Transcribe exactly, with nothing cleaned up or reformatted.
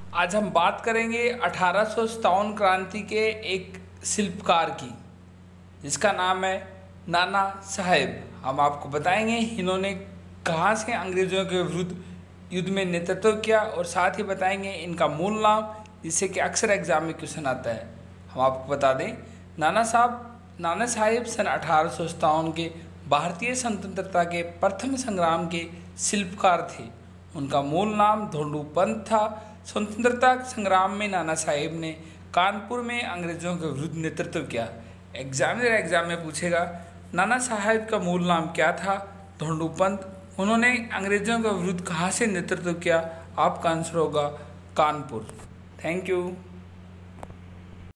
आज हम बात करेंगे अठारह सौ सत्तावन क्रांति के एक शिल्पकार की, जिसका नाम है नाना साहेब। हम आपको बताएंगे इन्होंने कहाँ से अंग्रेज़ों के विरुद्ध युद्ध में नेतृत्व किया और साथ ही बताएंगे इनका मूल नाम, जिससे कि अक्सर एग्जाम में क्वेश्चन आता है। हम आपको बता दें, नाना साहब नाना साहेब सन अठारह सौ सत्तावन के भारतीय स्वतंत्रता के प्रथम संग्राम के शिल्पकार थे। उनका मूल नाम धोंडू पंत था। स्वतंत्रता संग्राम में नाना साहेब ने कानपुर में अंग्रेज़ों के विरुद्ध नेतृत्व किया। एग्जामिनर एग्जाम में पूछेगा नाना साहेब का मूल नाम क्या था? धोंडू पंत। उन्होंने अंग्रेज़ों के विरुद्ध कहाँ से नेतृत्व किया? आपका आंसर होगा कानपुर। Thank you.